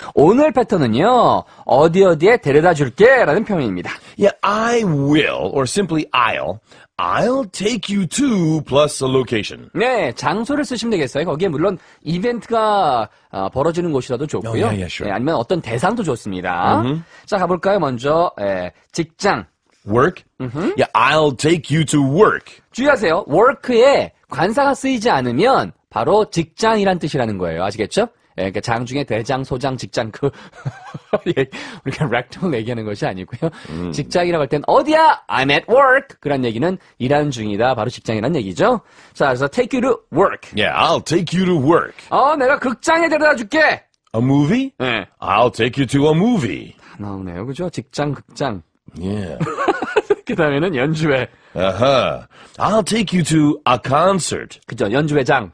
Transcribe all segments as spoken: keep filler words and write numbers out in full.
오늘 패턴은요, 어디 어디에 데려다 줄게 라는 표현입니다. Yeah, I will, or simply I'll. I'll take you to plus a location. 네, 장소를 쓰시면 되겠어요. 거기에 물론 이벤트가 어, 벌어지는 곳이라도 좋고요. Oh, yeah, yeah, sure. 네, 아니면 어떤 대상도 좋습니다. Mm-hmm. 자, 가볼까요? 먼저 에, 직장. Work? Mm-hmm. Yeah, I'll take you to work. 주의하세요. work에 관사가 쓰이지 않으면 바로 직장이란 뜻이라는 거예요. 아시겠죠? 예, 그러니까 장 중에 대장, 소장, 직장 그 우리가 rectal 얘기하는 것이 아니고요. 음. 직장이라고 할 땐 어디야? I'm at work. 그런 얘기는 일하는 중이다. 바로 직장이란 얘기죠. 자, 그래서 take you to work. Yeah, I'll take you to work. 어, 내가 극장에 데려다 줄게. A movie? 네. I'll take you to a movie. 다 나오네요, 그죠? 직장, 극장. Yeah. 그 다음에는 연주회. Uh-huh. I'll take you to a concert. 그죠? 연주회장.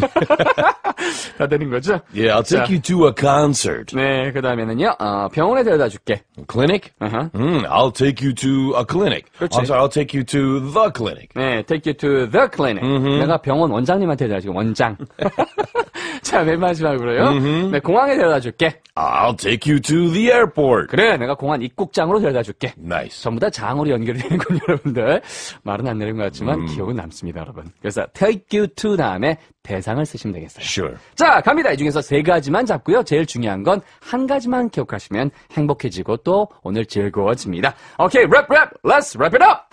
다 되는 거죠? Yeah, I'll take 자, you to a concert. 네, 그 다음에는요, 어, 병원에 데려다 줄게. Clinic? Uh-huh. Mm, I'll take you to a clinic. 그렇지. I'm sorry, I'll take you to the clinic. 네, take you to the clinic. Mm-hmm. 내가 병원 원장님한테 데려다 줄게, 원장. 자, 맨 마지막으로요. Mm-hmm. 네, 공항에 데려다 줄게. I'll take you to the airport. 그래, 내가 공항 입국장으로 데려다 줄게. Nice. 전부 다 장으로 연결이 되는군요, 여러분들. 말은 안 되는 것 같지만 음. 기억은 남습니다, 여러분. 그래서 take you to 다음에 대상을 쓰시면 되겠어요. Sure. 자, 갑니다. 이 중에서 세 가지만 잡고요. 제일 중요한 건 한 가지만 기억하시면 행복해지고 또 오늘 즐거워집니다. 오케이, 랩, 랩, let's wrap it up!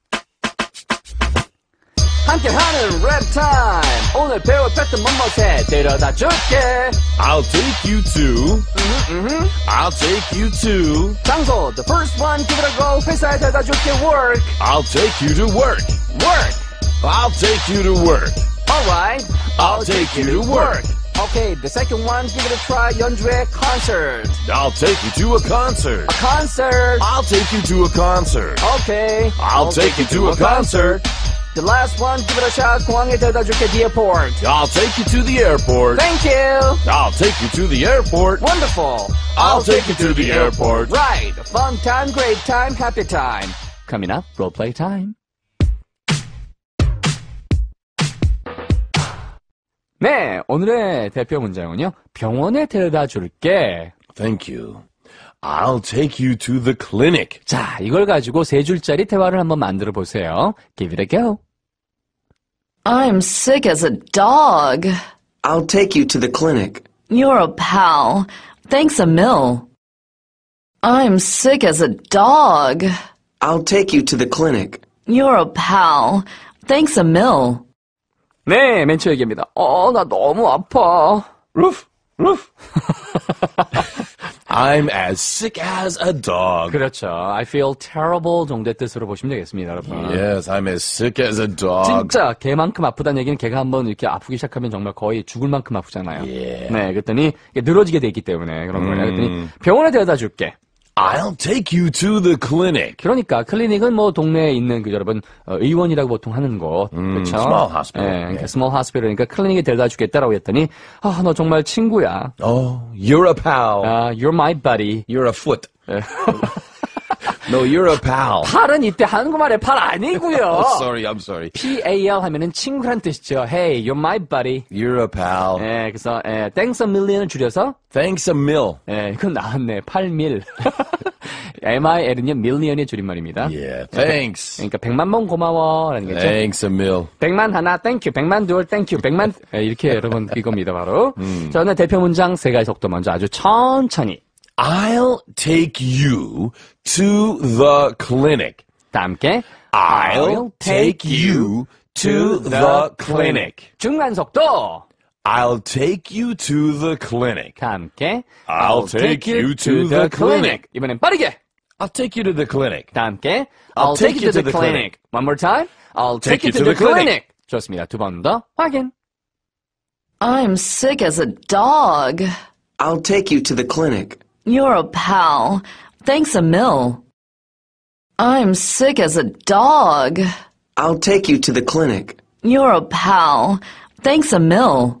함께하는 랩 타임. 오늘 배울 패턴 뭐뭐해 데려다 줄게. I'll take you to. Mm-hmm, mm-hmm. I'll take you to. 장소. The first one, give it a go. 회사에 데려다 줄게. Work. I'll take you to work. Work. I'll take you to work. Alright. I'll take you to work. Okay, the second one, give it a try. 연주회 concert. I'll take you to a concert. A concert. I'll take you to a concert. Okay. I'll take you to a concert. The last one, give it a shot. 공항에 데려다 줄게. The airport. I'll take you to the airport. Thank you. I'll take you to the airport. Wonderful. I'll take you to the airport. Right. Fun time, great time, happy time. Coming up, role play time. 네, 오늘의 대표 문장은요. 병원에 데려다 줄게. Thank you. I'll take you to the clinic. 자, 이걸 가지고 세 줄짜리 대화를 한번 만들어 보세요. Give it a go. I'm sick as a dog. I'll take you to the clinic. You're a pal. Thanks a mill. I'm sick as a dog. I'll take you to the clinic. You're a pal. Thanks a mill. 네, 맨 처음 얘기입니다. 어, 나 너무 아파. Roof, roof. I'm as sick as a dog. 그렇죠. I feel terrible 정도의 뜻으로 보시면 되겠습니다, 여러분. Yes, I'm as sick as a dog. 진짜 개만큼 아프다는 얘기는 개가 한번 이렇게 아프기 시작하면 정말 거의 죽을 만큼 아프잖아요. Yeah. 네, 그랬더니 이게 늘어지게 돼 있기 때문에 그런 거예요. 그랬더니 병원에 데려다 줄게. I'll take you to the clinic. 그러니까 클리닉은 뭐 동네에 있는 그 여러분 어, 의원이라고 보통 하는 곳, 음, 그렇죠? small hospital. 네, 그러니까 Yeah. small hospital이니까 클리닉에 데려다 주겠다라고 했더니 아, 너 정말 친구야. Oh, you're a pal. 아, you're my buddy. You're a foot. No, you're a pal. 팔은 이때 한국말의 팔 아니고요. Oh, sorry, I'm sorry. P-A-L 하면은 친구란 뜻이죠. Hey, you're my buddy. You're a pal. 예, 그래서 예, thanks a million을 줄여서 Thanks a mill. 예, 이건 나왔네. 팔 밀. M-I-L은요, million의 줄임말입니다. Yeah, thanks. 그러니까 백만 번 고마워라는 거죠. Thanks a mill. 백만 하나, 땡큐. 백만 둘, 땡큐. 백만, 예, 이렇게 여러분 이겁니다, 바로. 음. 자, 오늘 대표 문장 세 가지 속도 먼저 아주 천천히. I'll take you to the clinic. 다 함께. I'll take you to the clinic. 중간 속도. I'll take you to the clinic. 다 함께. I'll take you to the clinic. 이번엔 빠르게. I'll take you to the clinic. 다 함께. I'll take you to the clinic. One more time. I'll take you to the clinic. 좋습니다. 두 번 더 확인. I'm sick as a dog. I'll take you to the clinic. You're a pal. Thanks a mill. I'm sick as a dog. I'll take you to the clinic. You're a pal. Thanks a mill.